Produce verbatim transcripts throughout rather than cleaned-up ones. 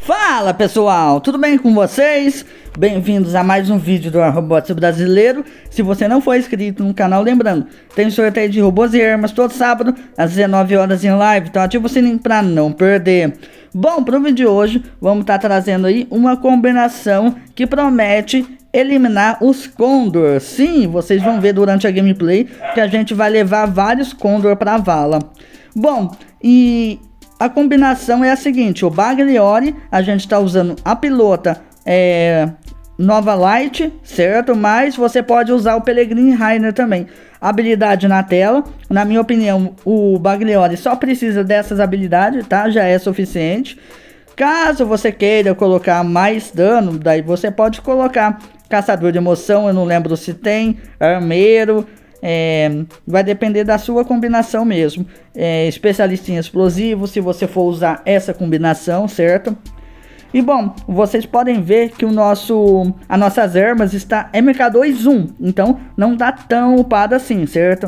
Fala pessoal, tudo bem com vocês? Bem-vindos a mais um vídeo do Robots Brasileiro. Se você não for inscrito no canal, lembrando, tem sorteio de robôs e armas todo sábado às dezenove horas em live, então ativa o sininho para não perder. Bom, para o vídeo de hoje, vamos estar tá trazendo aí uma combinação que promete eliminar os Condor. Sim, vocês vão ver durante a gameplay que a gente vai levar vários Condor para a vala. Bom, e a combinação é a seguinte: o Bagliore, a gente está usando a pilota é, Nova Light, certo? Mas você pode usar o Peregrine Rainer também. Habilidade na tela, na minha opinião, o Bagliore só precisa dessas habilidades, tá? Já é suficiente. Caso você queira colocar mais dano, daí você pode colocar Caçador de Emoção, eu não lembro se tem, Armeiro. É, vai depender da sua combinação mesmo. É, especialista em explosivo, se você for usar essa combinação, certo? E bom, vocês podem ver que o nosso, as nossas armas está M K dois um, então não tá tão upado assim, certo?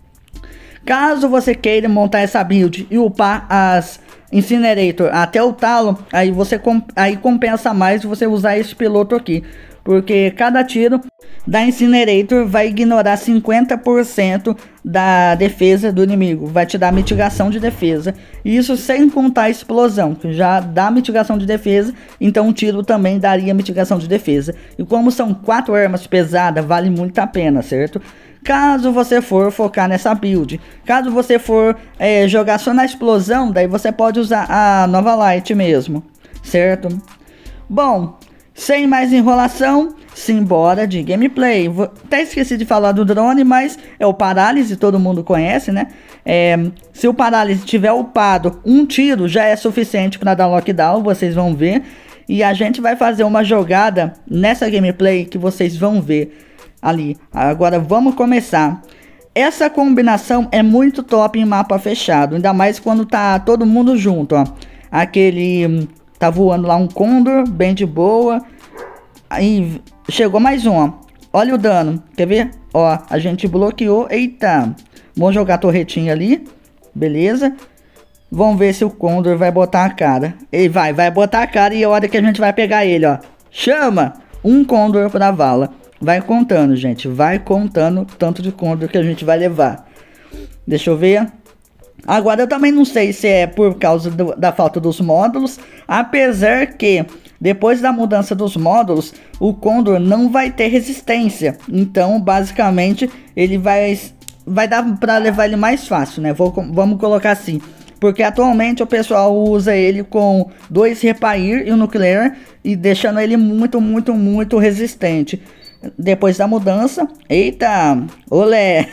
Caso você queira montar essa build e upar as Incinerator até o talo, aí você aí compensa mais você usar esse piloto aqui, porque cada tiro da Incinerator vai ignorar cinquenta por cento da defesa do inimigo, vai te dar mitigação de defesa, isso sem contar a explosão, que já dá mitigação de defesa, então um tiro também daria mitigação de defesa. E como são quatro armas pesadas, vale muito a pena, certo? Caso você for focar nessa build, caso você for é, jogar só na explosão, daí você pode usar a Nova Light mesmo, certo? Bom, sem mais enrolação, simbora de gameplay. Vou, até esqueci de falar do drone, mas é o Parálise, todo mundo conhece, né? É, se o Parálise tiver upado, um tiro já é suficiente para dar lockdown, vocês vão ver. E a gente vai fazer uma jogada nessa gameplay que vocês vão ver ali. Agora vamos começar. Essa combinação é muito top em mapa fechado, ainda mais quando tá todo mundo junto, ó. Aquele... tá voando lá um Condor, bem de boa. Aí chegou mais um, ó. Olha o dano, quer ver? Ó, a gente bloqueou. Eita, vamos jogar a torretinha ali. Beleza. Vamos ver se o Condor vai botar a cara. Ele vai, vai botar a cara e é a hora que a gente vai pegar ele, ó. Chama um Condor pra vala. Vai contando, gente. Vai contando tanto de Condor que a gente vai levar. Deixa eu ver. Agora eu também não sei se é por causa do, da falta dos módulos, apesar que depois da mudança dos módulos, o Condor não vai ter resistência. Então, basicamente, ele vai, vai dar para levar ele mais fácil, né? Vou, vamos colocar assim. Porque atualmente o pessoal usa ele com dois Repair e o Nuclear, e deixando ele muito, muito, muito resistente. Depois da mudança, eita, olé!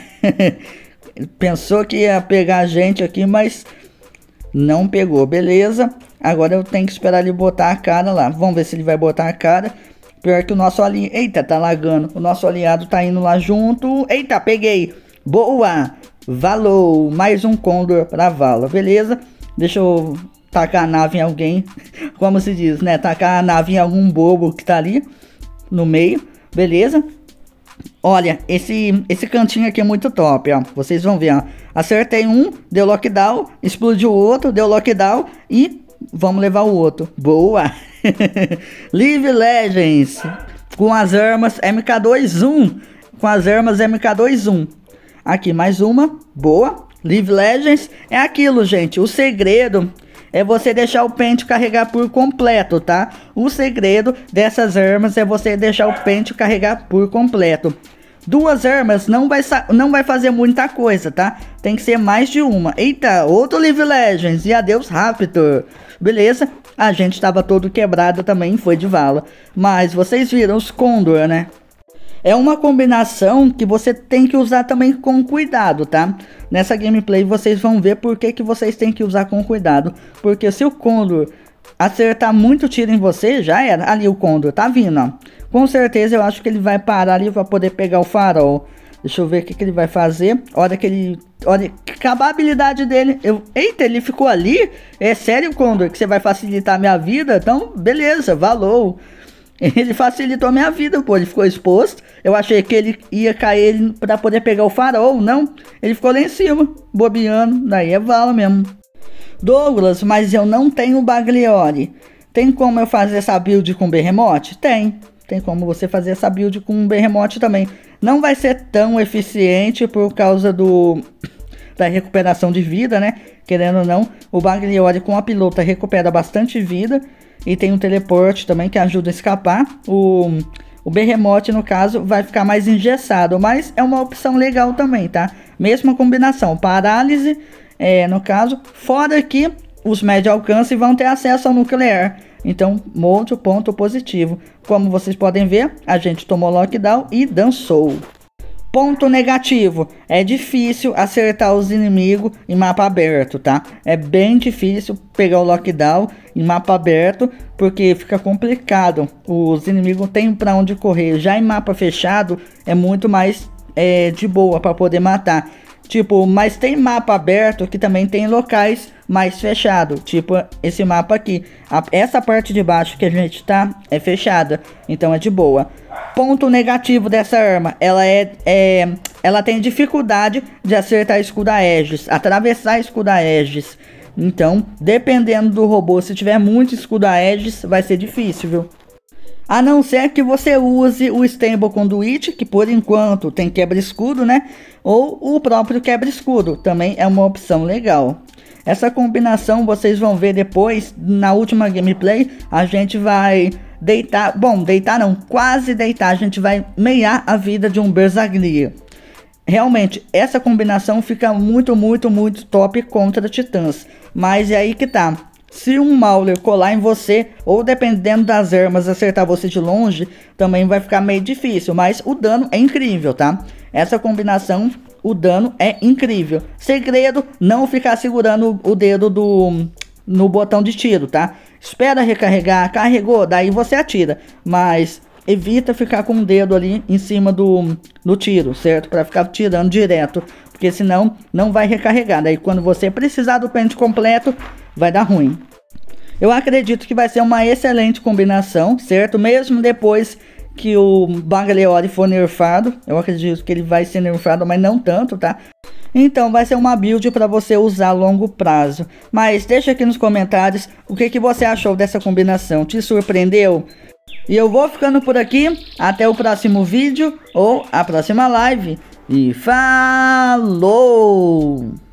Pensou que ia pegar a gente aqui, mas não pegou, beleza. Agora eu tenho que esperar ele botar a cara lá. Vamos ver se ele vai botar a cara. Pior que o nosso aliado... Eita, tá lagando. O nosso aliado tá indo lá junto. Eita, peguei. Boa. Valou. Mais um Condor pra vala, beleza. Deixa eu tacar a nave em alguém. Como se diz, né? Tacar a nave em algum bobo que tá ali no meio. Beleza. Olha, esse, esse cantinho aqui é muito top, ó. Vocês vão ver, ó. Acertei um, deu lockdown, explodiu o outro, deu lockdown e vamos levar o outro. Boa! League Legends com as armas M K dois um. Com as armas M K dois um. Aqui, mais uma. Boa! League Legends é aquilo, gente. O segredo é você deixar o pente carregar por completo, tá? O segredo dessas armas é você deixar o pente carregar por completo. Duas armas não vai, não vai fazer muita coisa, tá? Tem que ser mais de uma. Eita, outro League Legends e adeus Raptor. Beleza? A gente estava todo quebrado também, foi de vala. Mas vocês viram os Condor, né? É uma combinação que você tem que usar também com cuidado, tá? Nessa gameplay vocês vão ver por que, que vocês têm que usar com cuidado. Porque se o Condor acertar muito tiro em você, já era. Ali o Condor tá vindo, ó. Com certeza eu acho que ele vai parar ali para poder pegar o farol. Deixa eu ver o que, que ele vai fazer. Olha que ele... Olha, acabar a habilidade dele. Eu, eita, ele ficou ali? É sério, Condor, que você vai facilitar a minha vida? Então, beleza, valeu. Ele facilitou a minha vida, pô. Ele ficou exposto. Eu achei que ele ia cair para poder pegar o farol. Não, ele ficou lá em cima, bobeando. Daí é vala mesmo. Douglas, mas eu não tenho Bagliore. Tem como eu fazer essa build com Behemoth? Tem. Tem como você fazer essa build com Behemoth também. Não vai ser tão eficiente por causa do da recuperação de vida, né? Querendo ou não, o Bagliore com a pilota recupera bastante vida. E tem um teleporte também que ajuda a escapar. O, o Behemoth, no caso, vai ficar mais engessado. Mas é uma opção legal também, tá? Mesma combinação. Parálise, é, no caso. Fora que os médio alcance vão ter acesso ao nuclear. Então, outro ponto positivo. Como vocês podem ver, a gente tomou lockdown e dançou. Ponto negativo, é difícil acertar os inimigos em mapa aberto, tá? É bem difícil pegar o lockdown em mapa aberto, porque fica complicado. Os inimigos têm para onde correr. Já em mapa fechado, é muito mais é, de boa para poder matar. Tipo, mas tem mapa aberto que também tem locais mais fechados. Tipo, esse mapa aqui. A, essa parte de baixo que a gente tá é fechada. Então é de boa. Ponto negativo dessa arma. Ela é, é ela tem dificuldade de acertar escudo Aegis. Atravessar escudo Aegis. Então, dependendo do robô, se tiver muito escudo Aegis, vai ser difícil, viu? A não ser que você use o Stable Conduit, que por enquanto tem quebra-escudo, né? Ou o próprio quebra-escudo, também é uma opção legal. Essa combinação vocês vão ver depois, na última gameplay, a gente vai deitar, bom, deitar não, quase deitar, a gente vai meiar a vida de um Bersaglier. Realmente, essa combinação fica muito, muito, muito top contra titãs, mas é aí que tá. Se um Mauler colar em você, ou dependendo das armas acertar você de longe, também vai ficar meio difícil, mas o dano é incrível, tá? Essa combinação, o dano é incrível. Segredo, não ficar segurando o dedo do, no botão de tiro, tá? Espera recarregar, carregou, daí você atira, mas evita ficar com o dedo ali em cima do, do tiro, certo? Para ficar tirando direto, porque senão não vai recarregar. Daí quando você precisar do pente completo, vai dar ruim. Eu acredito que vai ser uma excelente combinação, certo? Mesmo depois que o Bagliore for nerfado, eu acredito que ele vai ser nerfado, mas não tanto, tá? Então vai ser uma build para você usar a longo prazo. Mas deixa aqui nos comentários o que, que você achou dessa combinação. Te surpreendeu? E eu vou ficando por aqui. Até o próximo vídeo ou a próxima live. E falou!